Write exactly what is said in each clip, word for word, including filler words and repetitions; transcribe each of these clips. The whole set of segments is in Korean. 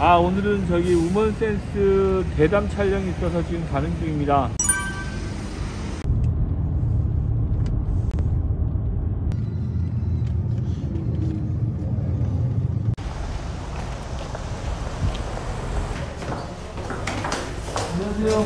아, 오늘은 저기 우먼센스 대담 촬영이 있어서 지금 가는 중입니다. 안녕하세요.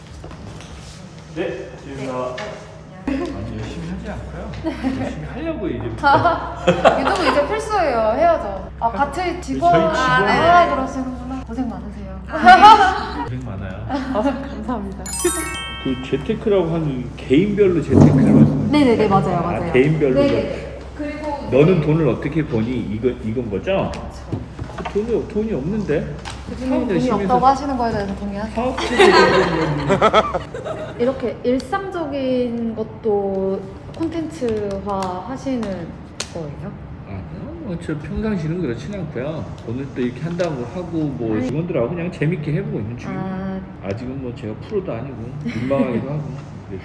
네, 저희가 아니 열심히 하지 않고요. 열심히 하려고 이제부터. 유튜브 이제 필수예요. 해야죠. 아, 같이 직원 저희 직원. 하라 그러시는구나. 고생 많으세요. 고생 많아요. 아, 감사합니다. 그 재테크라고 하는 개인별로 재테크를 말씀하시죠? 네네네, 맞아요, 맞아요. 아, 개인별로. 네네. 그리고 너는 돈을 어떻게 버니? 이거 이건 거죠? 그렇죠. 돈이 돈이 없는데. 그중에 돈이 없다고 하시는 거에 대해서 동의하세요. 이렇게 일상적인 것도 콘텐츠화 하시는 거예요? 아, 뭐, 저 평상시는 그렇진 않고요. 오늘 또 이렇게 한다고 하고 뭐 아니, 직원들하고 그냥 재밌게 해보고 있는 중이에요. 아, 아직은 뭐 제가 프로도 아니고 민망하기도 하고. 그래서.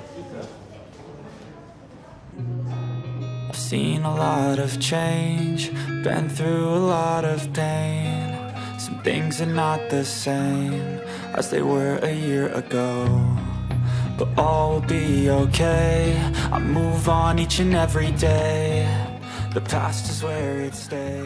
I've seen a lot of change, been through a lot of pain. Some things are not the same as they were a year ago, but all will be okay. I move on each and every day. The past is where it stays.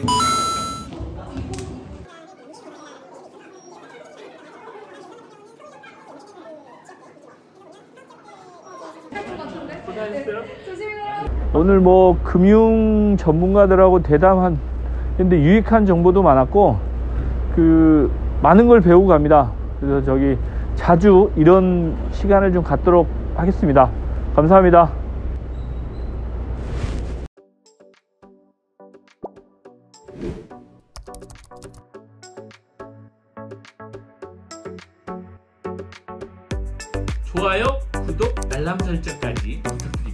오늘 뭐 금융 전문가들하고 대담한 근데 유익한 정보도 많았고 그 많은 걸 배우고 갑니다. 그래서 저기 자주 이런 시간을 좀 갖도록 하겠습니다. 감사합니다. 좋아요, 구독, 알람 설정까지 부탁드립니다.